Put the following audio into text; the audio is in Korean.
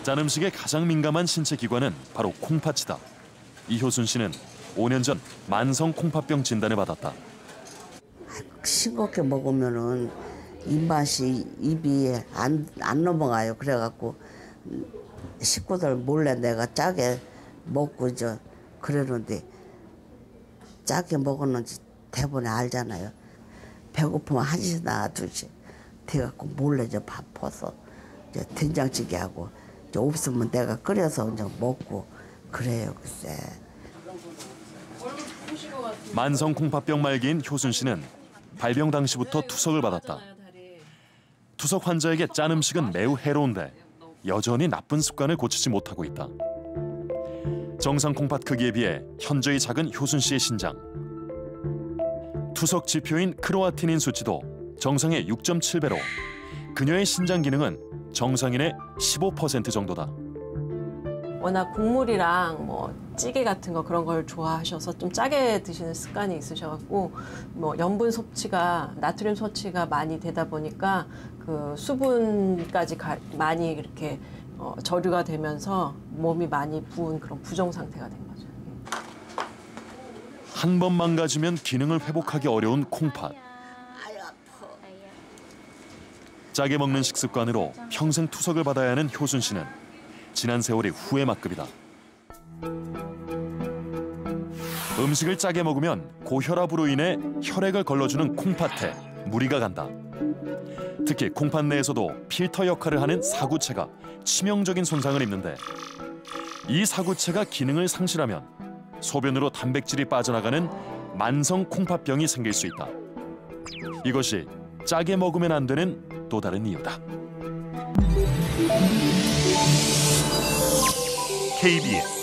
짠 음식에 가장 민감한 신체 기관은 바로 콩팥이다. 이효순 씨는 5년 전 만성 콩팥병 진단을 받았다. 싱겁게 먹으면은 입맛이 입이 안 넘어가요. 그래갖고 식구들 몰래 내가 짜게 먹고 그러는데 짜게 먹었는지 대부분 알잖아요. 배고프면 1시나 2시 돼갖고 몰래 밥 퍼서 된장찌개 하고 없으면 내가 끓여서 먹고 그래요. 글쎄. 만성 콩팥병 말기인 효순 씨는 발병 당시부터 투석을 받았다. 투석 환자에게 짠 음식은 매우 해로운데 여전히 나쁜 습관을 고치지 못하고 있다. 정상 콩팥 크기에 비해 현저히 작은 효순 씨의 신장. 투석 지표인 크로아티닌 수치도 정상의 6.7배로 그녀의 신장 기능은 정상인의 15% 정도다. 워낙 국물이랑 찌개 같은 거 그런 걸 좋아하셔서 좀 짜게 드시는 습관이 있으셔갖고 염분 섭취가 나트륨 섭취가 많이 되다 보니까 그 수분까지 많이 이렇게 저류가 되면서 몸이 많이 부은 그런 부종 상태가 된 거죠. 한 번 망가지면 기능을 회복하기 어려운 콩팥. 짜게 먹는 식습관으로 평생 투석을 받아야 하는 효순 씨는 지난 세월이 후회 막급이다. 음식을 짜게 먹으면 고혈압으로 인해 혈액을 걸러주는 콩팥에 무리가 간다. 특히 콩팥 내에서도 필터 역할을 하는 사구체가 치명적인 손상을 입는데 이 사구체가 기능을 상실하면 소변으로 단백질이 빠져나가는 만성 콩팥병이 생길 수 있다. 이것이 짜게 먹으면 안 되는 또 다른 이유다. KBS